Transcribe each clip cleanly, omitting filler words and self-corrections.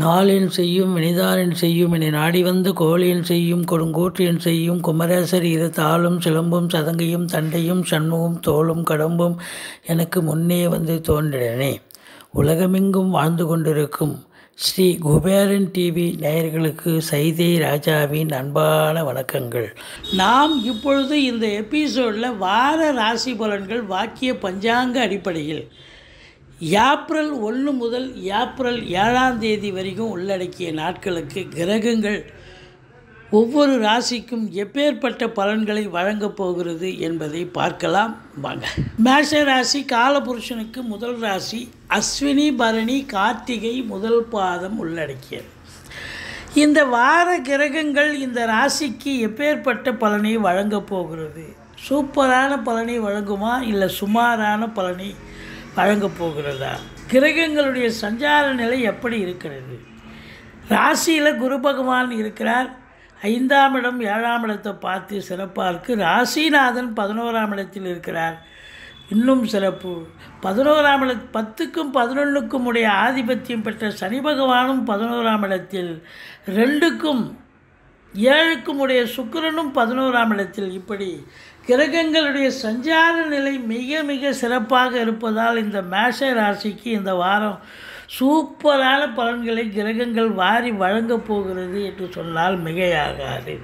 நாளென் செய்யும் வினைதானென் செய்யும் என்னை நாடி வந்த கோளென் செய்யும் கொடுங்கூற்றென் செய்யும் குமரேசர் இரு தாளும் சிலம்பும் சதங்கையும் தண்டையும் சண்முகம் தோளும் கடம்பும் எனக்கு முன்னே வந்து தோன்றினனே. உலகமெங்கும் வாழ்ந்து கொண்டிருக்கும் ஸ்ரீ குபேரன் டிவி நேயர்களுக்கு சைதை ராஜாவின் அன்பான வணக்கங்கள். நாம் இப்பொழுது இந்த எபிசோடில் வார ராசி பலன்கள் வாக்கிய பஞ்சாங்க அடிப்படையில் ஏப்ரல் 1 முதல் ஏப்ரல் 7ஆம் தேதி வரைக்கும் உள்ளடக்கிய நாட்களுக்கு கிரகங்கள் ஒவ்வொரு ராசிக்கும் எப்பேற்பட்ட பலன்களை வழங்கப் போகிறது என்பதை பார்க்கலாம் வாங்க. மேஷ ராசி காலபுருஷனுக்கு முதல் ராசி, அஸ்வினி பரணி கார்த்திகை முதல் பாதம் உள்ளடக்கியது. இந்த வார கிரகங்கள் இந்த ராசிக்கு எப்பேற்பட்ட பலனை வழங்கப் போகிறது? சூப்பரான பலனை வழங்குமா இல்லை சுமாரான பலனை வழங்கப் போகிறதா? கிரகங்களுடைய சஞ்சார நிலை எப்படி இருக்கிறது? ராசியில் குரு பகவான் இருக்கிறார். 5ஆம் இடம் 7ஆம் இடத்தை பார்த்து சிறப்பாக இருக்குது. ராசிநாதன் 11ஆம் இடத்தில் இருக்கிறார், இன்னும் சிறப்பு. 11ஆம் இட 10க்கும் 11க்கும் உடைய ஆதிபத்தியம் பெற்ற சனி பகவானும் 11ஆம் இடத்தில், 2க்கும் 7க்கும் உடைய சுக்கிரனும் 11ஆம் இடத்தில். இப்படி கிரகங்களுடைய சஞ்சார நிலை மிக மிக சிறப்பாக இருப்பதால் இந்த மேஷ ராசிக்கு இந்த வாரம் சூப்பரான பலன்களை கிரகங்கள் வாரி வழங்கப் போகிறது என்று சொன்னால் மிகையாகாது.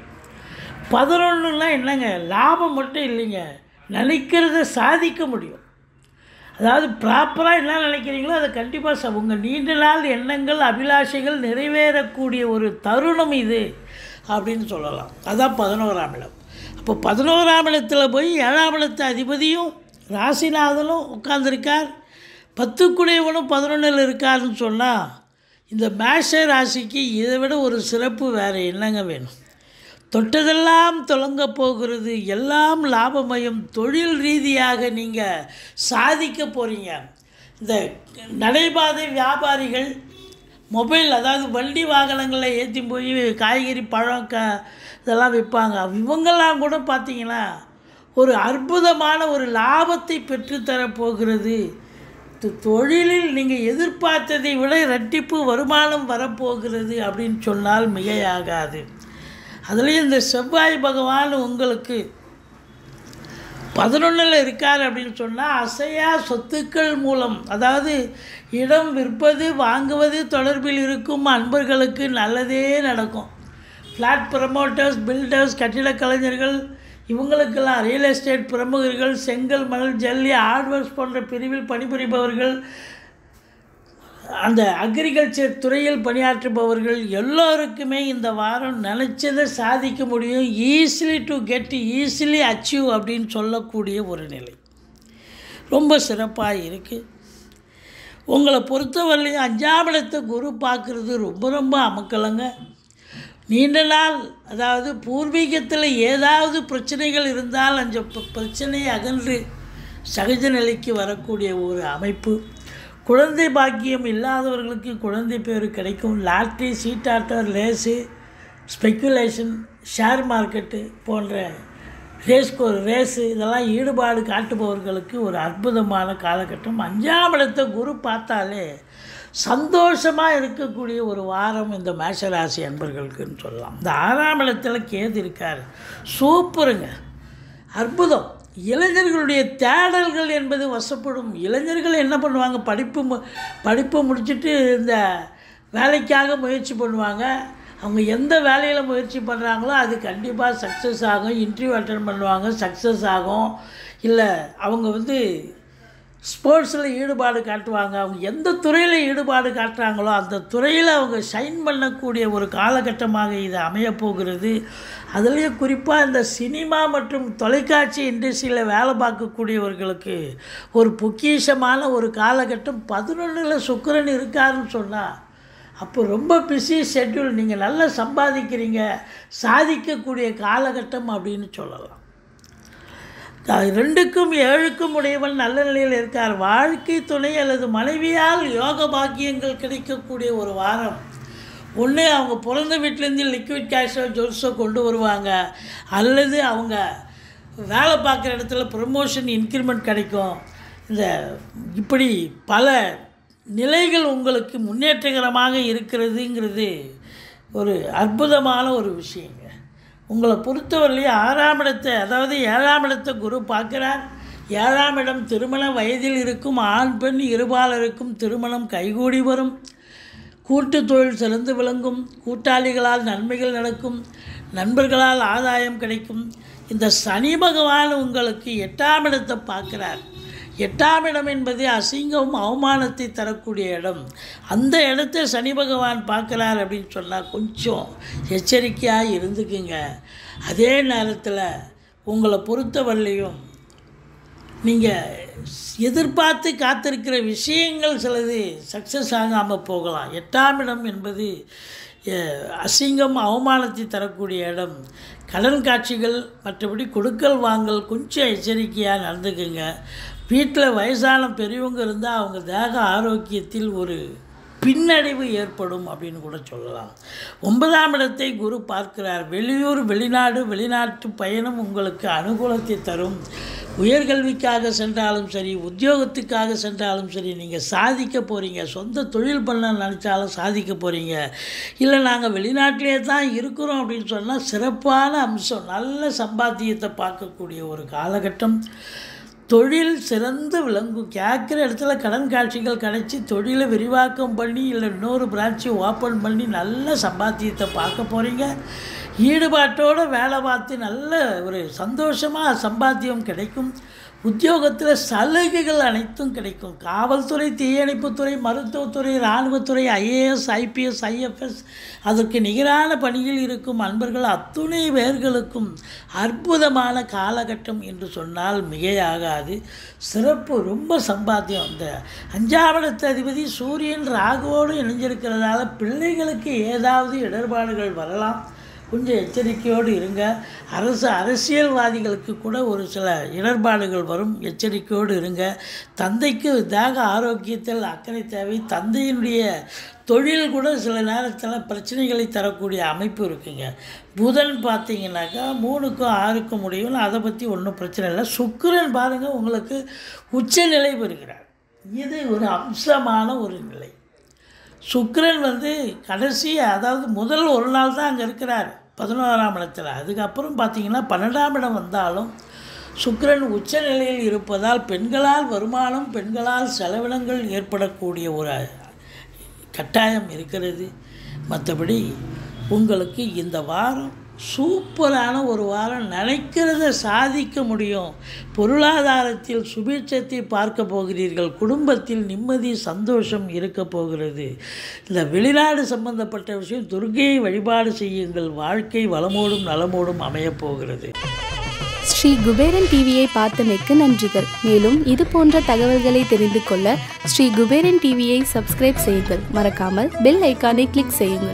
11லாம் என்னங்க, லாபம் மட்டும் இல்லைங்க, நினைக்கிறத சாதிக்க முடியும். அதாவது ப்ராப்பராக என்ன நினைக்கிறீங்களோ அதை கண்டிப்பாக உங்கள் நீண்ட நாள் எண்ணங்கள் அபிலாஷைகள் நிறைவேறக்கூடிய ஒரு தருணம் இது அப்படின்னு சொல்லலாம். அதான் 11ஆம் இடம். அப்போ 11ஆம் இடத்தில் போய் 7ஆம் இடத்து அதிபதியும் ராசிநாதனும் உட்கார்ந்துருக்கார், 10 11 இருக்காருன்னு சொன்னால் இந்த மேஷ ராசிக்கு இதை விட ஒரு சிறப்பு வேறு என்னங்க வேணும்? தொட்டதெல்லாம் தொடங்க போகிறது, எல்லாம் லாபமயம். தொழில் ரீதியாக நீங்கள் சாதிக்க போகிறீங்க. இந்த நடைபாதை வியாபாரிகள் மொபைல், அதாவது வண்டி வாகனங்களில் ஏற்றி போய் காய்கறி பழம் இதெல்லாம் விற்பாங்க. இவங்கெல்லாம் கூட பார்த்திங்கன்னா ஒரு அற்புதமான ஒரு லாபத்தை பெற்றுத்தரப்போகிறது. தொழிலில் நீங்கள் எதிர்பார்த்ததை விட இரட்டிப்பு வருமானம் வரப்போகிறது அப்படின்னு சொன்னால் மிகையாகாது. அதுலேயும் இந்த செவ்வாய் பகவான் உங்களுக்கு 11ல் இருக்கார் அப்படின்னு சொன்னால் அசையா சொத்துக்கள் மூலம், அதாவது இடம் விற்பது வாங்குவது தொடர்பில் இருக்கும் அன்பர்களுக்கு நல்லதே நடக்கும். ஃப்ளாட் ப்ரமோட்டர்ஸ், பில்டர்ஸ், கட்டிடக் கலைஞர்கள், இவங்களுக்கெல்லாம் ரியல் எஸ்டேட் பிரமுகர்கள், செங்கல் மணல் ஜல்லி ஹார்ட்வேர்ஸ் போன்ற பிரிவில் பணிபுரிபவர்கள், அந்த அக்ரிகல்ச்சர் துறையில் பணியாற்றுபவர்கள் எல்லோருக்குமே இந்த வாரம் நினச்சதை சாதிக்க முடியும். Easily to get, easily achieve அப்படின்னு சொல்லக்கூடிய ஒரு நிலை ரொம்ப சிறப்பாக இருக்குது. உங்களை பொறுத்தவரையிலையும் 5ஆம் இடத்தை குரு பார்க்குறது ரொம்ப ரொம்ப அமக்கலங்க. நீண்ட நாள், அதாவது பூர்வீகத்தில் ஏதாவது பிரச்சனைகள் இருந்தால் அந்த பிரச்சனையை அகன்று சகஜ நிலைக்கு வரக்கூடிய ஒரு அமைப்பு. குழந்தை பாக்கியம் இல்லாதவர்களுக்கு குழந்தை பேர் கிடைக்கும். லாட்ரி, சீட்டாட்டம், ரேஸு, ஸ்பெக்குலேஷன், ஷேர் மார்க்கெட்டு போன்ற ரேஸு இதெல்லாம் ஈடுபாடு காட்டுபவர்களுக்கு ஒரு அற்புதமான காலகட்டம். 5ஆம் இடத்தை குரு பார்த்தாலே சந்தோஷமாக இருக்கக்கூடிய ஒரு வாரம் இந்த மேஷராசி அன்பர்களுக்குன்னு சொல்லலாம். இந்த 6ஆம் இடத்துல கேது இருக்கார், சூப்பருங்க, அற்புதம். இளைஞர்களுடைய தேடல்கள் என்பது வசப்படும். இளைஞர்கள் என்ன பண்ணுவாங்க, படிப்பு முடிச்சுட்டு இந்த வேலைக்காக முயற்சி பண்ணுவாங்க. அவங்க எந்த வேலையில் முயற்சி பண்ணுறாங்களோ அது கண்டிப்பாக சக்ஸஸ் ஆகும். இன்டர்வியூ அட்டெண்ட் பண்ணுவாங்க, சக்ஸஸ் ஆகும். இல்லை அவங்க ஸ்போர்ட்ஸில் ஈடுபாடு காட்டுவாங்க. அவங்க எந்த துறையில் ஈடுபாடு காட்டுறாங்களோ அந்த துறையில் அவங்க ஷைன் பண்ணக்கூடிய ஒரு காலகட்டமாக இது அமையப்போகிறது. அதுலேயும் குறிப்பாக இந்த சினிமா மற்றும் தொலைக்காட்சி இண்டஸ்ட்ரியில் வேலை பார்க்கக்கூடியவர்களுக்கு ஒரு பொக்கிஷமான ஒரு காலகட்டம். 11ல் சுக்கிரன் இருக்காருன்னு சொன்னால் அப்போ ரொம்ப பிஸி ஷெட்யூல், நீங்கள் நல்லா சம்பாதிக்கிறீங்க, சாதிக்கக்கூடிய காலகட்டம் அப்படின்னு சொல்லலாம். 2க்கும் 7க்கும் உடையவன் நல்ல நிலையில் இருக்கார். வாழ்க்கை துணை அல்லது மனைவியால் யோக பாக்கியங்கள் கிடைக்கக்கூடிய ஒரு வாரம். ஒன்று அவங்க பிறந்த வீட்டிலேருந்து லிக்விட் கேஷோ ஜுவல்ஸோ கொண்டு வருவாங்க, அல்லது அவங்க வேலை பார்க்குற இடத்துல ப்ரமோஷன் இன்க்ரிமெண்ட் கிடைக்கும். இப்படி பல நிலைகள் உங்களுக்கு முன்னேற்றகரமாக இருக்கிறதுங்கிறது ஒரு அற்புதமான ஒரு விஷயங்க. உங்களை பொறுத்தவரையிலேயே 6ஆம் இடத்தை, அதாவது 7ஆம் இடத்தை குரு பார்க்குறார். 7ஆம் இடம் திருமண வயதில் இருக்கும் ஆண் பெண் இருபாலருக்கும் திருமணம் கைகூடி வரும். கூட்டு தொழில் சிறந்து விளங்கும். கூட்டாளிகளால் நன்மைகள் நடக்கும். நண்பர்களால் ஆதாயம் கிடைக்கும். இந்த சனி பகவான் உங்களுக்கு 8ஆம் இடத்தை பார்க்குறார். 8ஆம் இடம் என்பது அசிங்கம் அவமானத்தை தரக்கூடிய இடம். அந்த இடத்தை சனி பகவான் பார்க்குறார் அப்படின்னு சொன்னால் கொஞ்சம் எச்சரிக்கையாக இருந்துக்குங்க. அதே நேரத்தில் உங்களை பொறுத்தவரையிலையும் நீங்கள் எதிர்பார்த்து காத்திருக்கிற விஷயங்கள் சிலது சக்ஸஸ் ஆகாமல் போகலாம். 8ஆம் இடம் என்பது அசிங்கம் அவமானத்தை தரக்கூடிய இடம். கடன் காட்சிகள், மற்றபடி கொடுக்கல் வாங்கல் கொஞ்சம் எச்சரிக்கையாக நடந்துக்குங்க. வீட்டில் வயசான பெரியவங்க இருந்தால் அவங்க தேக ஆரோக்கியத்தில் ஒரு பின்னடைவு ஏற்படும் அப்படின்னு கூட சொல்லலாம். 9ஆம் இடத்தை குரு பார்க்கிறார். வெளியூர், வெளிநாடு, வெளிநாட்டு பயணம் உங்களுக்கு அனுகூலத்தை தரும். உயர்கல்விக்காக சென்றாலும் சரி, உத்தியோகத்துக்காக சென்றாலும் சரி, நீங்கள் சாதிக்க போகிறீங்க. சொந்த தொழில் பண்ண நினச்சாலும் சாதிக்க போகிறீங்க. இல்லை நாங்கள் வெளிநாட்டிலே தான் இருக்கிறோம் அப்படின்னு சொன்னால் சிறப்பான அம்சம், நல்ல சம்பாத்தியத்தை பார்க்கக்கூடிய ஒரு காலகட்டம். தொழில் சிறந்து விளங்கும். கேட்குற இடத்துல கடன் காட்சிகள் கிடைச்சி தொழிலை விரிவாக்கம் பண்ணி இல்லை இன்னொரு பிரான்ச்சை ஓப்பன் பண்ணி நல்ல சம்பாத்தியத்தை பார்க்க போகிறீங்க. ஈடுபாட்டோடு வேலை பார்த்து நல்ல ஒரு சந்தோஷமாக சம்பாத்தியம் கிடைக்கும். உத்தியோகத்தில் சலுகைகள் அனைத்தும் கிடைக்கும். காவல்துறை, தீயணைப்புத்துறை, மருத்துவத்துறை, இராணுவத்துறை, ஐஏஎஸ், ஐபிஎஸ், ஐஎஃப்எஸ், அதற்கு நிகரான பணியில் இருக்கும் அன்பர்கள் அத்துணை பேர்களுக்கும் அற்புதமான காலகட்டம் என்று சொன்னால் மிகையாகாது. சிறப்பு, ரொம்ப சம்பாத்தியம். இந்த 5ஆம் இடத்து அதிபதி சூரியன் ராகுவோடு இணைஞ்சிருக்கிறதால பிள்ளைகளுக்கு ஏதாவது இடர்பாடுகள் வரலாம். கொஞ்சம் எச்சரிக்கையோடு இருங்க. அரசியல்வாதிகளுக்கு கூட ஒரு சில இடர்பாடுகள் வரும். எச்சரிக்கையோடு இருங்க. தந்தைக்கு தேக ஆரோக்கியத்தில் அக்கறை தேவை. தந்தையினுடைய தொழில் கூட சில நேரத்தில் பிரச்சனைகளை தரக்கூடிய அமைப்பு இருக்குங்க. புதன் பார்த்திங்கனாக்கா 3க்கும் 6க்கும் முடியும். அதை பற்றி ஒன்றும் பிரச்சனை இல்லை. சுக்கிரன் பாருங்கள் உங்களுக்கு உச்சநிலை பெறுகிறார். இது ஒரு அம்சமான ஒரு நிலை. சுக்கிரன் கடைசி, அதாவது முதல் ஒரு நாள் தான் அங்கே இருக்கிறார் 11ஆம் இடத்துல. அதுக்கப்புறம் பார்த்திங்கன்னா 12ஆம் இடம் வந்தாலும் சுக்கிரன் உச்சநிலையில் இருப்பதால் பெண்களால் வருமானம், பெண்களால் செலவினங்கள் ஏற்படக்கூடிய ஒரு கட்டாயம் இருக்கிறது. மற்றபடி உங்களுக்கு இந்த வாரம் சூப்பரான ஒரு வாரம். நினைக்கிறத சாதிக்க முடியும். பொருளாதாரத்தில் சுபீட்சத்தை பார்க்க போகிறீர்கள். குடும்பத்தில் நிம்மதி, சந்தோஷம் இருக்க போகிறது. இந்த வெளிநாடு சம்பந்தப்பட்ட விஷயம், துர்க்கையை வழிபாடு செய்யுங்கள். வாழ்க்கை வளமோடும் நலமோடும் அமையப்போகிறது. ஸ்ரீ குபேரன் டிவியை பார்த்தமைக்கு நன்றிகள். மேலும் இது போன்ற தகவல்களை தெரிந்து கொள்ள ஸ்ரீ குபேரன் டிவியை சப்ஸ்கிரைப் செய்யுங்கள். மறக்காமல் பெல் ஐக்கானை கிளிக் செய்யுங்கள்.